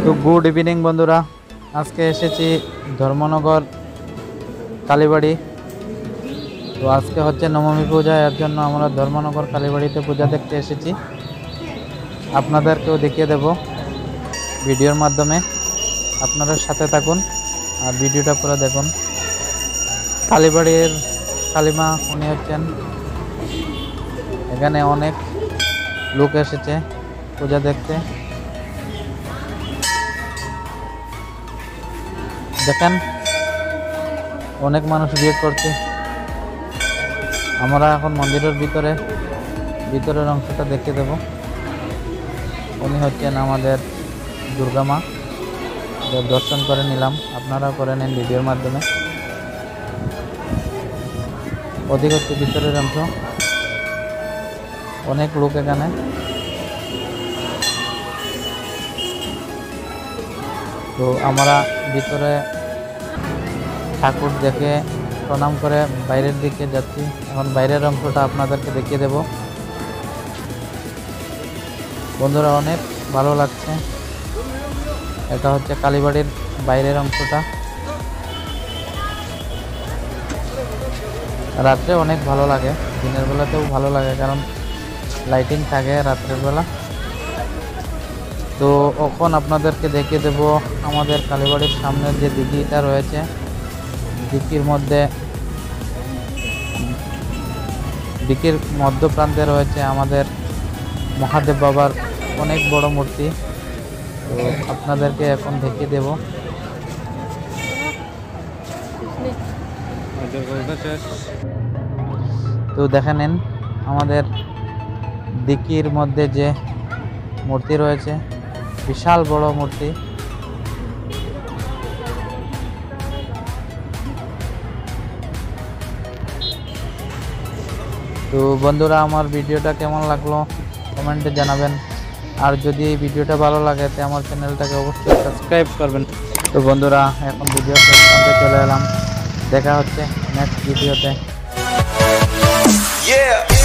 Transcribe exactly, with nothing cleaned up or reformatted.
তো good evening বন্ধুরা, আজকে এসেছি ধর্মনগর কালীবাড়ি। তো আজকে হচ্ছে নবমী পূজা, এর জন্য আমরা ধর্মনগর কালীবাড়িতে পূজা দেখতে এসেছি। আপনাদেরকেও দেখিয়ে দেব ভিডিওর মাধ্যমে, আপনারা সাথে থাকুন আর ভিডিওটা পুরো দেখুন। কালীবাড়ির কালিমা উনি হচ্ছেন, এখানে অনেক লোক এসেছে পূজা দেখতে। দেখেন অনেক মানুষ ভিড় করছে। আমরা এখন মন্দিরের ভিতরে ভিতরের অংশটা দেখে দেব। উনি হচ্ছেন আমাদের দুর্গা মা, দর্শন করে নিলাম, আপনারা করে নেন ভিডিওর মাধ্যমে। অধিক হচ্ছে ভিতরের অংশ, অনেক লোক এখানে। তো আমরা ভিতরে ঠাকুর দেখে প্রণাম করে বাইরের দিকে যাচ্ছি। এখন বাইরের অংশটা আপনাদেরকে দেখিয়ে দেব। বন্ধুরা অনেক ভালো লাগছে। এটা হচ্ছে কালীবাড়ির বাইরের অংশটা। রাত্রে অনেক ভালো লাগে, দিনের বেলাতেও ভালো লাগে, কারণ লাইটিং থাকে রাত্রের বেলা। তো এখন আপনাদেরকে দেখিয়ে দেব আমাদের কালীবাড়ির সামনের যে দিঘিটা রয়েছে, দিঘির মধ্যে দিঘির মধ্য প্রান্তে রয়েছে আমাদের মহাদেব বাবার অনেক বড় মূর্তি। তো আপনাদেরকে এখন দেখিয়ে দেব। তো দেখে নেন আমাদের দিঘির মধ্যে যে মূর্তি রয়েছে, বিশাল বড় মূর্তি। তো বন্ধুরা আমার ভিডিওটা কেমন লাগলো কমেন্টে জানাবেন, আর যদি এই ভিডিওটা ভালো লাগে তো আমার চ্যানেলটাকে অবশ্যই সাবস্ক্রাইব করবেন। তো বন্ধুরা এখন ভিডিও শেষ করতে চলে এলাম, দেখা হচ্ছে নেক্সট ভিডিওতে।